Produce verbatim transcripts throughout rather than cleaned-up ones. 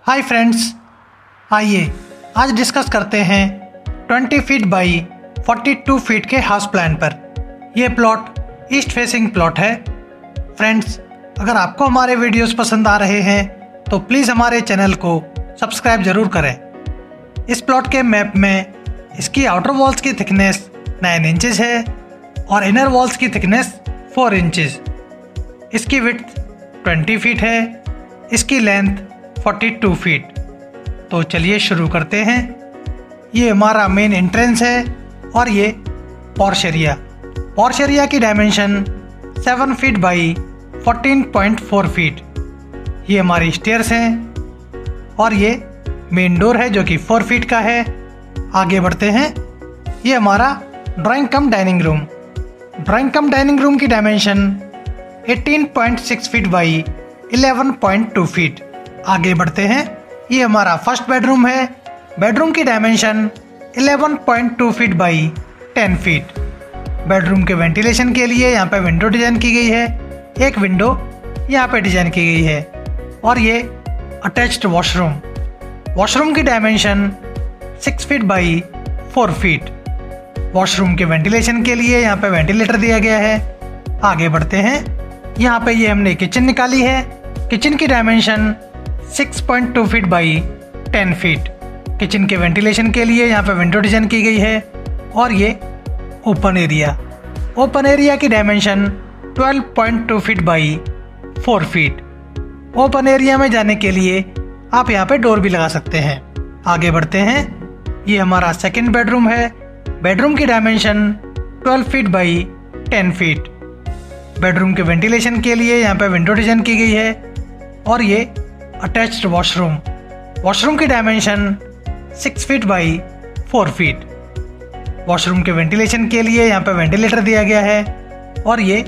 Hi friends, आइए आज discuss करते हैं बीस फीट बाई बयालीस फीट के हाउस प्लान पर। यह प्लॉट ईस्ट फेसिंग प्लॉट है। फ्रेंड्स, अगर आपको हमारे वीडियोस पसंद आ रहे हैं तो प्लीज़ हमारे चैनल को सब्सक्राइब ज़रूर करें। इस प्लॉट के मैप में इसकी आउटर वॉल्स की थिकनेस नौ इंचेस है और इनर वॉल्स की थिकनेस चार इंचेस। इसकी विड्थ बीस फीट है, इसकी लेंथ बयालीस फीट। तो चलिए शुरू करते हैं। ये हमारा मेन एंट्रेंस है और ये पॉर्श एरिया। पॉर्श एरिया की डायमेंशन सात फीट बाई चौदह पॉइंट चार फीट। ये हमारी स्टेयर्स हैं और ये मेन डोर है जो कि चार फीट का है। आगे बढ़ते हैं। ये हमारा drawing cum dining room. Drawing cum dining room की डायमेंशन अठारह पॉइंट छह फीट बाई ग्यारह पॉइंट दो फीट। आगे बढ़ते हैं। ये हमारा फर्स्ट बेडरूम है। बेडरूम की डायमेंशन ग्यारह पॉइंट दो फीट बाई दस फीट। बेडरूम के वेंटिलेशन के लिए यहाँ पे विंडो डिजाइन की गई है। एक विंडो यहाँ पे डिजाइन की गई है और ये अटैच्ड वॉशरूम। वॉशरूम की डायमेंशन छह फीट बाई चार फीट। वॉशरूम के वेंटिलेशन के लिए यहाँ पे वेंटिलेटर दिया गया है। आगे बढ़ते हैं। यहाँ पे ये हमने किचन निकाली है। किचन की डायमेंशन छह पॉइंट दो फीट बाई दस फीट। किचन के वेंटिलेशन के लिए यहाँ पे विंडो डिजाइन की गई है और ये ओपन एरिया। ओपन एरिया की डायमेंशन बारह पॉइंट दो फीट बाई चार फीट। ओपन एरिया में जाने के लिए आप यहाँ पे डोर भी लगा सकते हैं। आगे बढ़ते हैं। ये हमारा सेकंड बेडरूम है। बेडरूम की डायमेंशन बारह फीट बाई दस फीट। बेडरूम के वेंटिलेशन के लिए यहाँ पे विंडो डिजाइन की गई है और ये अटैच्ड वॉशरूम। वॉशरूम की डायमेंशन छह फीट बाई चार फीट। वॉशरूम के वेंटिलेशन के लिए यहाँ पे वेंटिलेटर दिया गया है और ये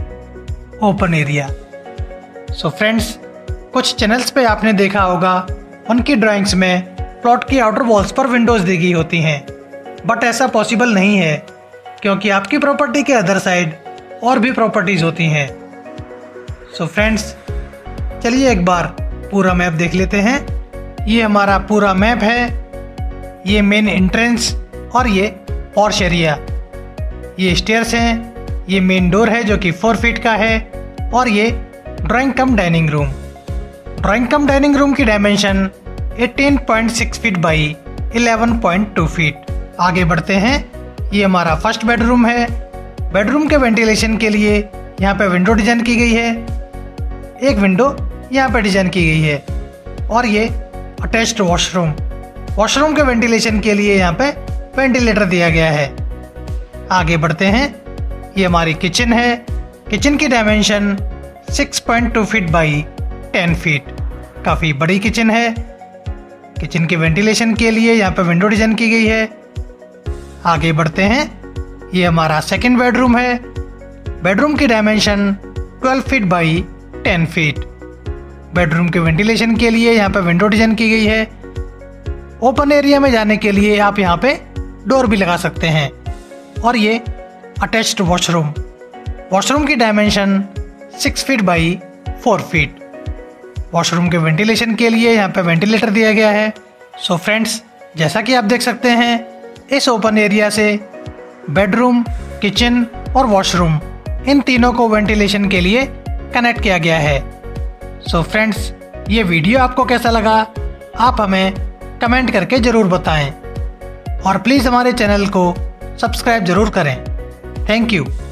ओपन एरिया। सो फ्रेंड्स, कुछ चैनल्स पे आपने देखा होगा उनकी ड्राइंग्स में प्लॉट की आउटर वॉल्स पर विंडोज़ दी गई होती हैं, बट ऐसा पॉसिबल नहीं है क्योंकि आपकी प्रॉपर्टी के अदर साइड और भी प्रॉपर्टीज़ होती हैं। सो फ्रेंड्स, चलिए एक बार पूरा मैप देख लेते हैं। ये हमारा पूरा मैप है। ये मेन एंट्रेंस और ये पॉर्श एरिया। ये स्टेयर्स हैं। ये मेन डोर है जो कि चार फीट का है और ये drawing cum dining room. Drawing cum dining room की डायमेंशन अठारह पॉइंट छह फीट बाई ग्यारह पॉइंट दो फीट। आगे बढ़ते हैं। ये हमारा फर्स्ट बेडरूम है। बेडरूम के वेंटिलेशन के लिए यहाँ पे विंडो डिजाइन की गई है। एक विंडो यहाँ पे डिजाइन की गई है और ये अटैच्ड वॉशरूम। वॉशरूम के वेंटिलेशन के लिए यहाँ पे वेंटिलेटर दिया गया है। आगे बढ़ते हैं। ये हमारी किचन है। किचन की डायमेंशन छह पॉइंट दो फीट बाई दस फीट। काफ़ी बड़ी किचन है। किचन के वेंटिलेशन के लिए यहाँ पे विंडो डिजाइन की गई है। आगे बढ़ते हैं। ये हमारा सेकंड बेडरूम है। बेडरूम की डायमेंशन बारह फीट बाई दस फीट। बेडरूम के वेंटिलेशन के लिए यहाँ पे विंडो डिजाइन की गई है। ओपन एरिया में जाने के लिए आप यहाँ पे डोर भी लगा सकते हैं और ये अटैच्ड वॉशरूम। वॉशरूम की डायमेंशन छह फीट बाई चार फीट। वॉशरूम के वेंटिलेशन के लिए यहाँ पे वेंटिलेटर दिया गया है। सो फ्रेंड्स, जैसा कि आप देख सकते हैं, इस ओपन एरिया से बेडरूम, किचन और वॉशरूम, इन तीनों को वेंटिलेशन के लिए कनेक्ट किया गया है। सो फ्रेंड्स, ये वीडियो आपको कैसा लगा आप हमें कमेंट करके ज़रूर बताएं और प्लीज़ हमारे चैनल को सब्सक्राइब ज़रूर करें। Thank you.